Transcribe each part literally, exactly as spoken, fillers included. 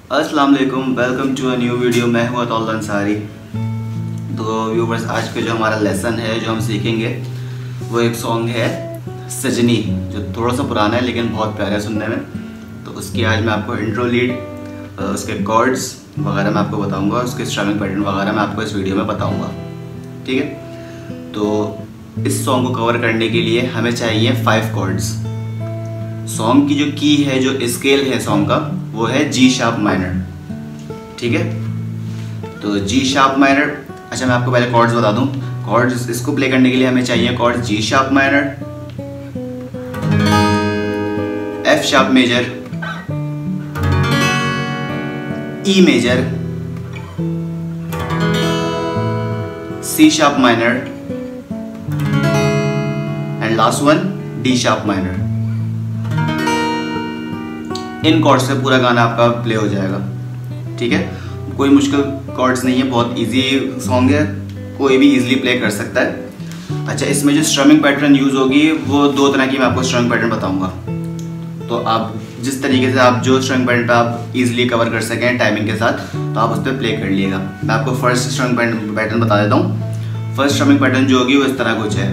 अस्सलाम वालेकुम, welcome to a new video. मैं हूँ अतौल अंसारी। तो व्यूवर्स, आज का जो हमारा लेसन है, जो हम सीखेंगे, वो एक सॉन्ग है सजनी, जो थोड़ा सा पुराना है लेकिन बहुत प्यारा है सुनने में। तो उसकी आज मैं आपको इंट्रो लीड, उसके कॉर्ड्स वगैरह मैं आपको बताऊंगा, उसके स्ट्रमिंग पैटर्न वगैरह मैं आपको इस वीडियो में बताऊंगा। ठीक है, तो इस सॉन्ग को कवर करने के लिए हमें चाहिए फाइव कॉर्ड्स। सॉन्ग की जो की है, जो स्केल है सॉन्ग का, वो है जी शार्प माइनर। ठीक है, तो जी शार्प माइनर। अच्छा, मैं आपको पहले कॉर्ड्स बता दूं। कॉर्ड्स इसको प्ले करने के लिए हमें चाहिए chord G sharp minor, F sharp major, E major, C sharp minor and last one D sharp minor. इन कॉर्ड से पूरा गाना आपका प्ले हो जाएगा। ठीक है, कोई मुश्किल कॉर्ड्स नहीं है, बहुत इजी सॉन्ग है, कोई भी इजीली प्ले कर सकता है। अच्छा, इसमें जो स्ट्रमिंग पैटर्न यूज होगी वो दो तरह की मैं आपको स्ट्रमिंग पैटर्न बताऊंगा। तो आप जिस तरीके से आप जो स्ट्रमिंग पैटर्न पे आप इजीली कवर कर सकें टाइमिंग के साथ, तो आप उस पर प्ले कर लीजिएगा। मैं आपको फर्स्ट स्ट्रमिंग पैटर्न बता देता हूँ। फर्स्ट स्ट्रमिंग पैटर्न जो होगी वो इस तरह कुछ है।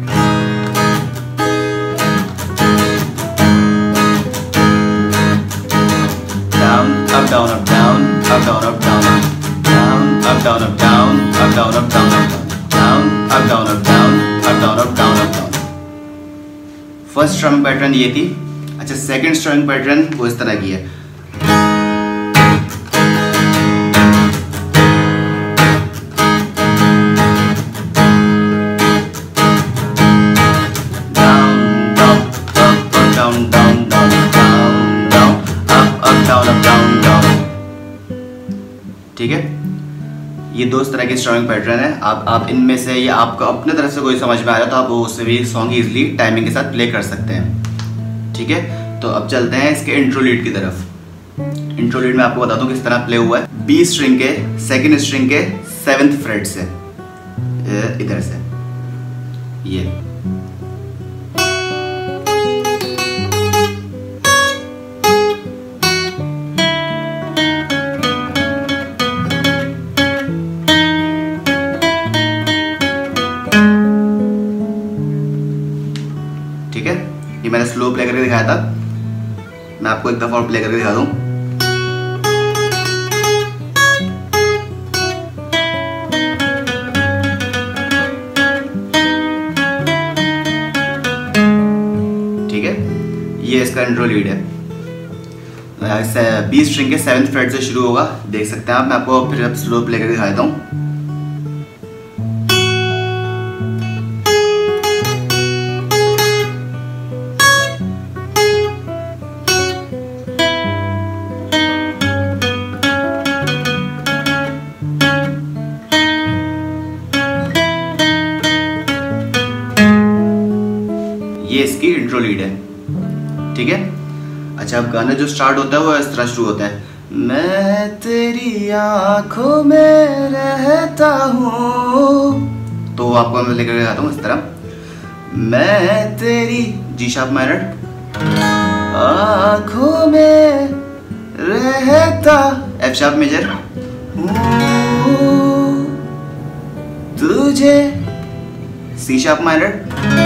Up down up down up down up down down up down up down up down up down down up down up down up down up down up down। First strumming pattern ये थी। अच्छा, second strumming pattern वो इस तरह की है। ठीक है, ये दो तरह के स्ट्रमिंग पैटर्न है। आप आप इनमें से या आपको अपने तरफ से कोई समझ में आया तो आप उससे भी सॉन्ग इजीली टाइमिंग के साथ प्ले कर सकते हैं। ठीक है, तो अब चलते हैं इसके इंट्रो लीड की तरफ। इंट्रो लीड में आपको बता दूं किस तरह प्ले हुआ है। बी स्ट्रिंग के सेकंड स्ट्रिंग के सेवेंथ फ्रेट से, इधर से ये। ठीक है, ये मैंने स्लो प्ले करके दिखाया था, मैं आपको एक दफा और प्ले करके दिखा दूं। ठीक है, ये इसका इंट्रो लीड है। बी स्ट्रिंग के सेवेंथ फ्रेट से शुरू होगा, देख सकते हैं आप। मैं आपको फिर स्लो प्ले करके दिखा देता हूँ। ये इसकी इंट्रो लीड है। ठीक है, अच्छा, अब गाना जो स्टार्ट होता है वो इस तरह शुरू होता है। मैं तेरी आंखों में रहता हूँ, तो आपको मैं लेकर आता हूँ इस तरह। मैं तेरी जी शार्प माइनर, आंखों में रहता, एफ शार्प मेजर, तुझे, सी शार्प माइनर,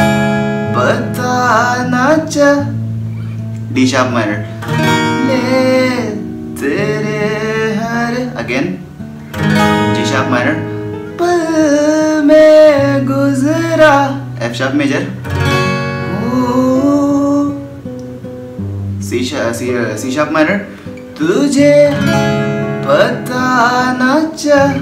पता ना चल, डी शार्प माइनर, ले तेरे हर, अगेन जी शार्प माइनर, पल में गुजरा, F sharp major, C C sharp minor, तुझे पता ना चल,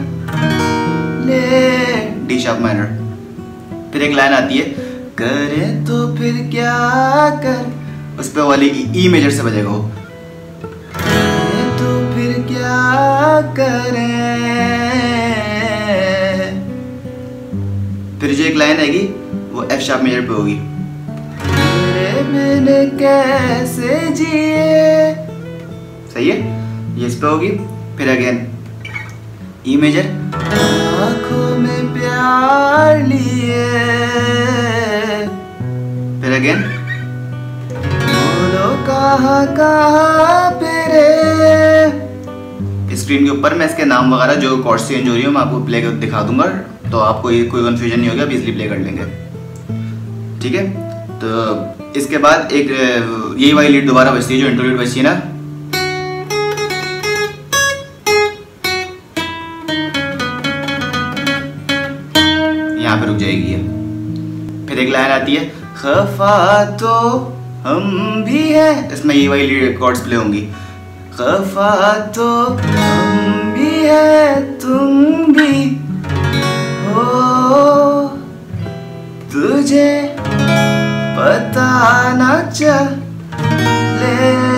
ले, डी शार्प माइनर। फिर एक लाइन आती है, करे तो फिर क्या कर, उस पे वाली ई मेजर से बजेगा वो। करे तो फिर क्या करें, फिर जो एक लाइन आएगी वो एफ शार्प मेजर पे होगी। तेरे मैंने कैसे जिए, सही है, ये इस पे होगी। फिर अगेन ई मेजर, आंखों में प्यार लिए, फिर अगेन बोलो कहाँ कहाँ पे रे, स्क्रीन के ऊपर मैं इसके नाम वगैरह जो कॉर्ड्स चेंज हो रही है मैं आपको प्ले कर दिखा दूंगा, तो आपको ये कोई कन्फ्यूजन नहीं होगा, आप इजली प्ले कर लेंगे। ठीक है, तो इसके बाद एक यही वाली लीड दोबारा बजती है जो इंट्रो लीड बजती है ना, यहाँ पे रुक जाएगी ये। फिर एक लाइन आती है खफा तो हम भी है, इसमें ये वाली लीड कॉर्ड्स प्ले होंगी। खफा तो हम भी है तुम भी हो, तुझे पता न चले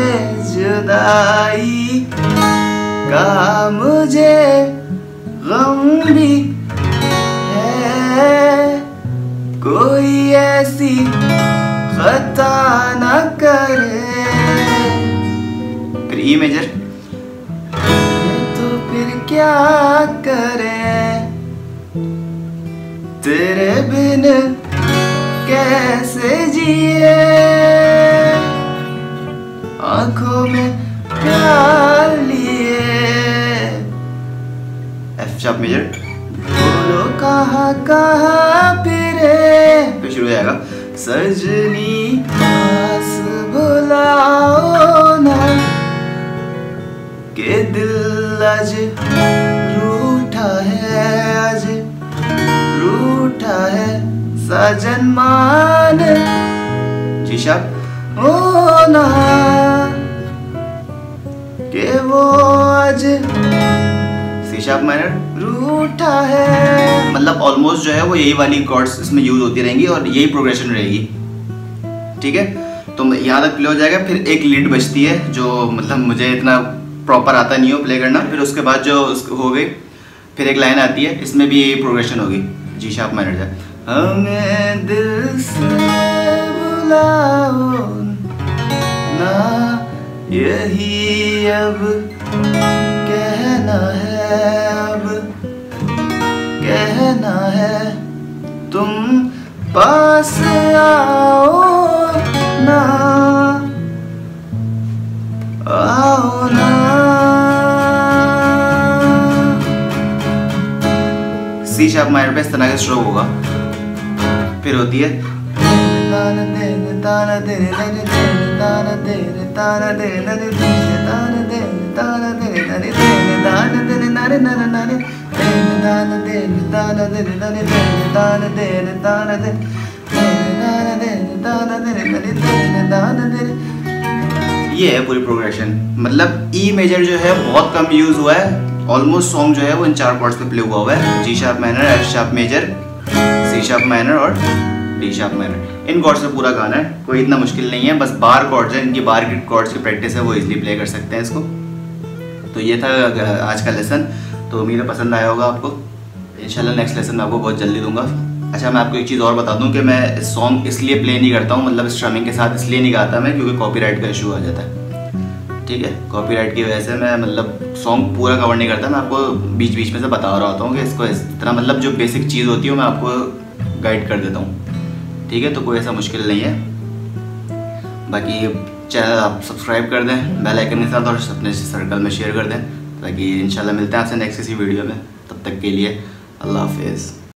जुदाई का मुझे गम भी है, कोई ऐसी खता न करे। फिर ई मेजर, तो फिर क्या करे, तेरे बिन कैसे जिए, आंखों में प्यार लिए। एफ शार्प मेजर, बोलो कहाँ कहाँ फिरे, फिर शुरू हो जाएगा सजनी पास बुलाओ ना, के दिल आज रूठा है, आज रूठा है सजन मान, जी शार्प ओ ना, के वो आज सी शार्प माइनर रूठा है। मतलब ऑलमोस्ट जो है वो यही वाली कॉर्ड्स इसमें यूज होती रहेंगी और यही प्रोग्रेशन रहेगी। ठीक है, तो यहाँ तक प्ले हो जाएगा। फिर एक लीड बजती है जो मतलब मुझे इतना प्रॉपर आता नहीं हो प्ले करना। फिर उसके बाद जो हो गई, फिर एक लाइन आती है, इसमें भी यही प्रोग्रेशन होगी, जी शार्प माइनर जा, हमें दिल से बुलाओ ना, यही अब कहना है, अब कहना है, तुम पास आओ ना, आओ ना। सी शार्प माइनर पे इस तरह का स्ट्रोक होगा। फिर होती है ये है पूरी प्रोग्रेशन। मतलब ई मेजर जो है बहुत कम यूज हुआ है, ऑलमोस्ट सॉन्ग जो है वो इन चार कॉर्ड्स पे प्ले हुआ हुआ है, G sharp minor, F sharp major, C sharp minor और डी शार्प माइनर। इन कॉर्ड्स पे पूरा गाना है, कोई इतना मुश्किल नहीं है, बस बार कॉर्ड्स है, इनकी बार की कॉर्ड्स की प्रैक्टिस है, वो इजीली प्ले कर सकते हैं इसको। तो ये था आज का लेसन, तो उम्मीद है पसंद आया होगा आपको। इंशाल्लाह नेक्स्ट लेसन मैं आपको बहुत जल्दी दूंगा। अच्छा, मैं आपको एक चीज़ और बता दूं कि मैं इस सॉन्ग इसलिए प्ले नहीं करता हूं, मतलब स्ट्रमिंग के साथ इसलिए नहीं गाता मैं, क्योंकि कॉपीराइट का इशू आ जाता है। ठीक है, कॉपीराइट की वजह से मैं मतलब सॉन्ग पूरा कवर नहीं करता, मैं आपको बीच बीच में से बता रहा होता हूँ कि इसको इस तरह, मतलब जो बेसिक चीज़ होती है मैं आपको गाइड कर देता हूँ। ठीक है, तो कोई ऐसा मुश्किल नहीं है। बाकी चैनल आप सब्सक्राइब कर दें बेल आइकन के साथ और अपने सर्कल में शेयर कर दें, ताकि इंशाल्लाह मिलते हैं आपसे नेक्स्ट किसी वीडियो में। तब तक के लिए अल्लाह हाफिज़।